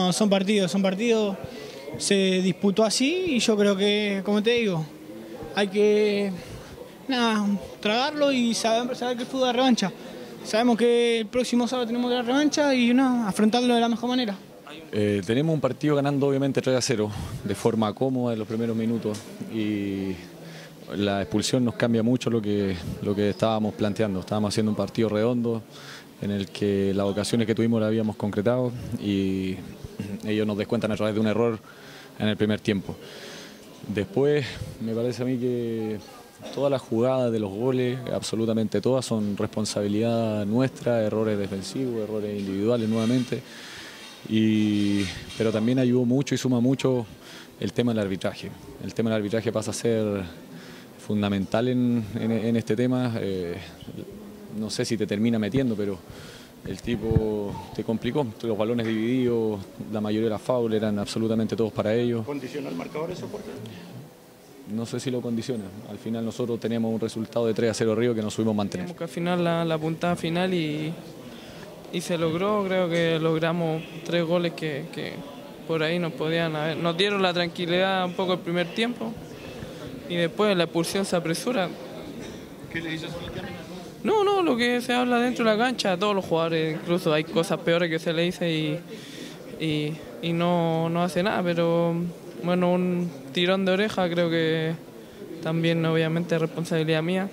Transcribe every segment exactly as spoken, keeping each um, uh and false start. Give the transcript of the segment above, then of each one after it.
no, son partidos, son partidos, se disputó así y yo creo que, como te digo, hay que nada, tragarlo y saber, saber que el fútbol es revancha. Sabemos que el próximo sábado tenemos la revancha y nada, afrontarlo de la mejor manera. Eh, tenemos un partido ganando obviamente tres a cero, de forma cómoda en los primeros minutos y la expulsión nos cambia mucho lo que, lo que estábamos planteando. Estábamos haciendo un partido redondo en el que las ocasiones que tuvimos las habíamos concretado y ellos nos descuentan a través de un error en el primer tiempo. Después me parece a mí que todas las jugadas de los goles, absolutamente todas, son responsabilidad nuestra, errores defensivos, errores individuales nuevamente. Y, pero también ayudó mucho y suma mucho el tema del arbitraje. El tema del arbitraje pasa a ser fundamental en, en, en este tema. Eh, no sé si te termina metiendo, pero el tipo te complicó. Los balones divididos, la mayoría de las fouls eran absolutamente todos para ellos. ¿Condiciona el marcador eso, por qué? No sé si lo condiciona. Al final nosotros teníamos un resultado de tres a cero Río que nos subimos a mantener. Teníamos que al final la, la puntada final y, y se logró. Creo que logramos tres goles que, que por ahí nos podían haber. Nos dieron la tranquilidad un poco el primer tiempo y después la expulsión se apresura. ¿Qué le dices a Sebastián? No, no, lo que se habla dentro de la cancha, a todos los jugadores, incluso hay cosas peores que se le dice y, y, y no, no hace nada, pero bueno, un tirón de oreja creo que también obviamente es responsabilidad mía.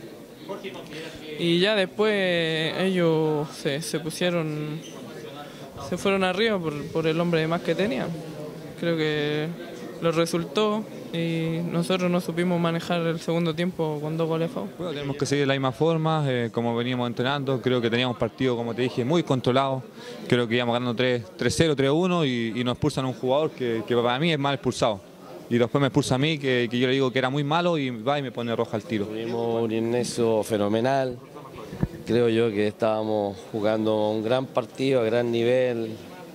Y ya después ellos se, se pusieron, se fueron arriba por, por el hombre de más que tenían. Creo que los resultó y nosotros no supimos manejar el segundo tiempo con dos goles a favor. Bueno, tenemos que seguir de la misma forma, eh, como veníamos entrenando. Creo que teníamos partido, como te dije, muy controlado. Creo que íbamos ganando tres cero, tres uno y, y nos expulsan a un jugador que, que para mí es mal expulsado. Y después me expulsa a mí, que, que yo le digo que era muy malo y va y me pone roja al tiro. Tuvimos un inicio fenomenal. Creo yo que estábamos jugando un gran partido a gran nivel.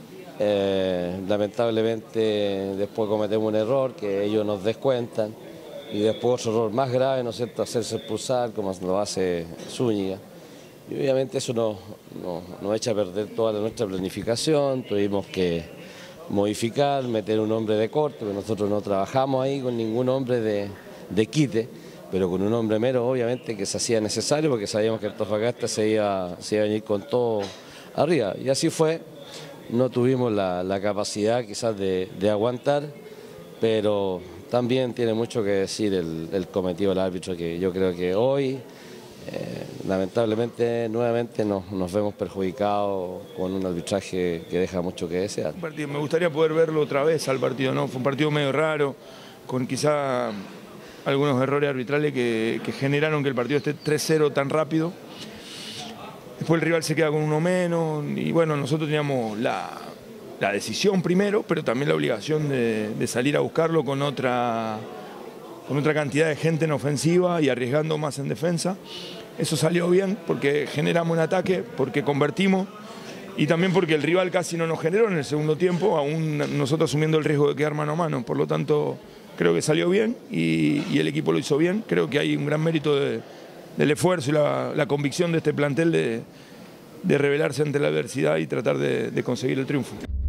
Eh, lamentablemente después cometemos un error que ellos nos descuentan y después otro error más grave, ¿no es cierto?, hacerse expulsar como lo hace Zúñiga. Y obviamente eso nos, nos, nos echa a perder toda nuestra planificación. Tuvimos que modificar, meter un hombre de corte, porque nosotros no trabajamos ahí con ningún hombre de, de quite, pero con un hombre mero obviamente que se hacía necesario porque sabíamos que Antofagasta se iba, se iba a venir con todo arriba. Y así fue. No tuvimos la, la capacidad quizás de, de aguantar, pero también tiene mucho que decir el, el cometido del árbitro, que yo creo que hoy, eh, lamentablemente, nuevamente nos, nos vemos perjudicados con un arbitraje que deja mucho que desear. Un partido, me gustaría poder verlo otra vez al partido, ¿no? Fue un partido medio raro, con quizá algunos errores arbitrales que, que generaron que el partido esté tres cero tan rápido. Después el rival se queda con uno menos y bueno, nosotros teníamos la, la decisión primero, pero también la obligación de, de salir a buscarlo con otra, con otra cantidad de gente en ofensiva y arriesgando más en defensa. Eso salió bien porque generamos un ataque, porque convertimos y también porque el rival casi no nos generó en el segundo tiempo, aún nosotros asumiendo el riesgo de quedar mano a mano. Por lo tanto, creo que salió bien y, y el equipo lo hizo bien. Creo que hay un gran mérito de... del esfuerzo y la, la convicción de este plantel de, de rebelarse ante la adversidad y tratar de, de conseguir el triunfo.